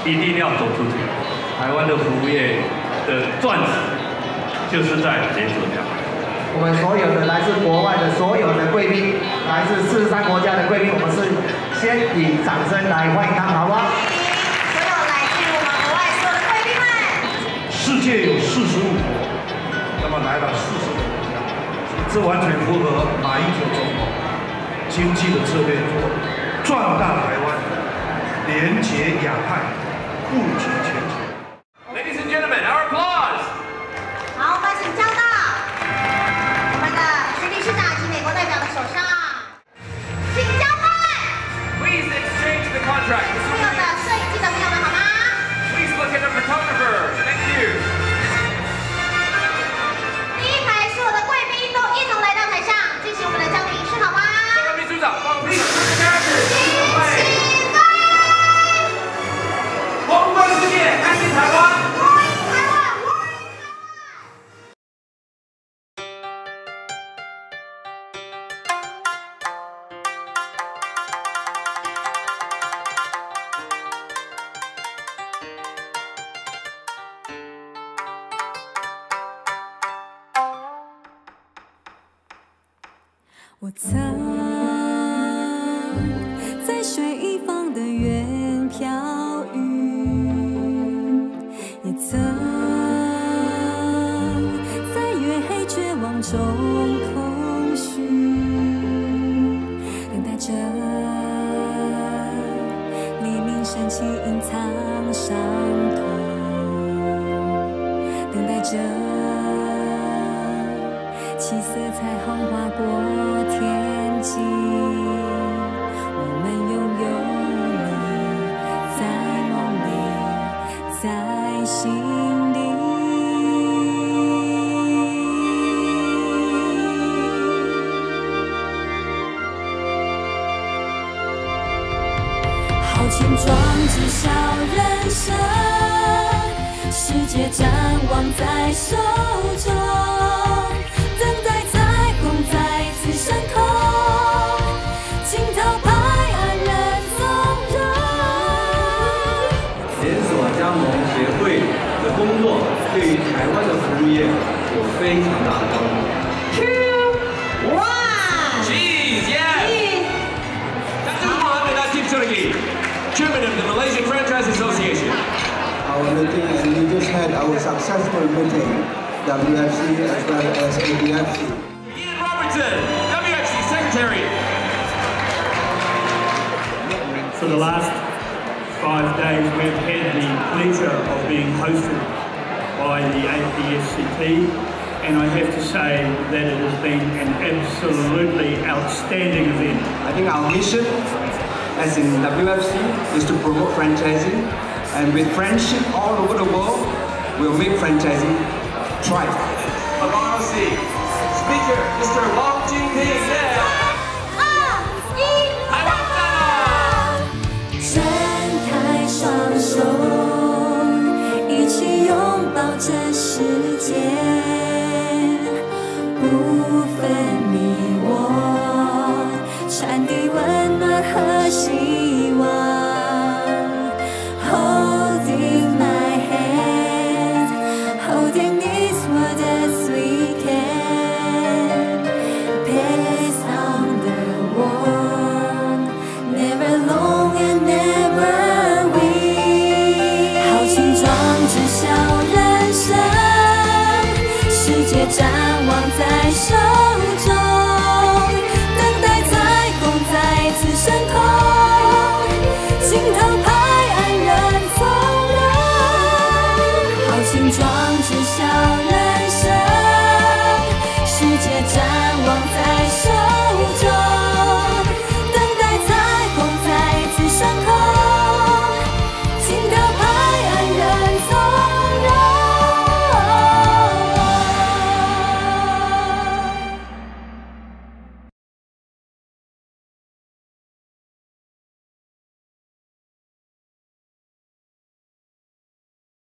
一定要走出去。台湾的服务业的钻石就是在连锁价。 我们所有的来自国外的所有的贵宾，来自43国家的贵宾，我们是先以掌声来欢迎他们，好不好？ 所有来自我们国外所有的贵宾们。 世界有45国，那么来了40个国家，这完全符合马英九总统经济的策略，壮大台湾，连结亚太，布局全球。 Ladies and gentlemen, our applause. 好，我们请交到我们的徐理事长及美国代表的手上，请交换。 Please exchange the contract. 所有的摄影机的朋友们，好吗 Please look at the photographer. Thank you. 第一排所有的贵宾都一同来到台上，进行我们的交流仪式，好吗？ 秘书长，帮我们宏观世界，开心台湾。 我曾在水一方的远飘雨，也曾在月黑绝望中空虚，等待着黎明升起隐藏伤痛，等待着七色彩虹划过天际，我们拥有你，在梦里，在心里。豪情壮志小人生，世界展望在手中。升空，惊涛拍岸人从容。 连锁加盟协会的工作对于台湾的服务业有非常大的帮助。 2、1 Cheese, yes. Dr. Muhammad Atif Turki, Chairman of the Malaysian Franchise Association. Our meeting, and we just had our successful meeting, WFC as well as ADFC. Ian Robertson, WFC Secretary. For the last 5 days, we've had the pleasure of being hosted by the APSCT, and I have to say that it has been an absolutely outstanding event. I think our mission, as in WFC, is to promote franchising, and with friendship all over the world, we'll make franchising thrive. Of ROC, Speaker Mr. Wang Jinping. Yeah. 伸开双手，一起拥抱这世界，不分你我，传递温暖和希望。Holding my hand, holding this world as we can, pass on the war, never long and never weak. 豪情壮志小人生，世界展望在手。